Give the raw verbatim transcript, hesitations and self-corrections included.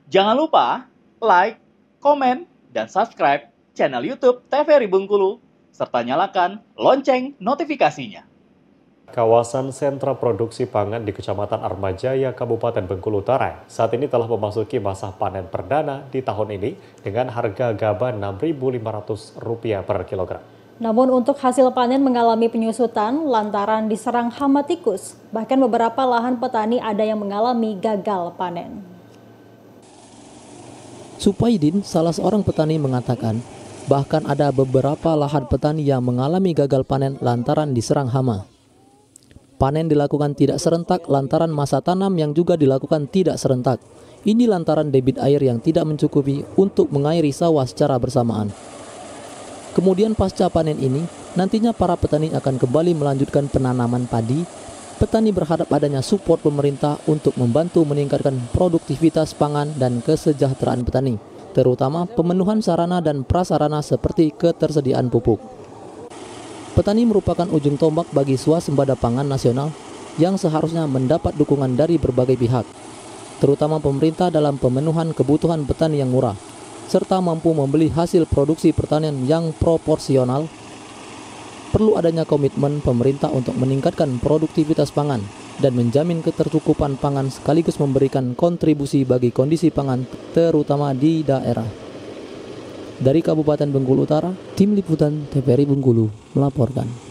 Jangan lupa like, komen, dan subscribe channel YouTube T V R I Bengkulu, serta nyalakan lonceng notifikasinya. Kawasan sentra produksi pangan di Kecamatan Atmajaya, Kabupaten Bengkulu Utara saat ini telah memasuki masa panen perdana di tahun ini dengan harga gabah enam ribu lima ratus rupiah per kilogram. Namun untuk hasil panen mengalami penyusutan lantaran diserang hama tikus. Bahkan beberapa lahan petani ada yang mengalami gagal panen. Supaidin, salah seorang petani, mengatakan bahkan ada beberapa lahan petani yang mengalami gagal panen lantaran diserang hama. Panen dilakukan tidak serentak lantaran masa tanam yang juga dilakukan tidak serentak. Ini lantaran debit air yang tidak mencukupi untuk mengairi sawah secara bersamaan. Kemudian pasca panen ini, nantinya para petani akan kembali melanjutkan penanaman padi. Petani berharap adanya support pemerintah untuk membantu meningkatkan produktivitas pangan dan kesejahteraan petani, terutama pemenuhan sarana dan prasarana seperti ketersediaan pupuk. Petani merupakan ujung tombak bagi swasembada pangan nasional yang seharusnya mendapat dukungan dari berbagai pihak, terutama pemerintah dalam pemenuhan kebutuhan petani yang murah, serta mampu membeli hasil produksi pertanian yang proporsional. Perlu adanya komitmen pemerintah untuk meningkatkan produktivitas pangan dan menjamin ketercukupan pangan sekaligus memberikan kontribusi bagi kondisi pangan terutama di daerah. Dari Kabupaten Bengkulu Utara, Tim Liputan T V R I Bengkulu melaporkan.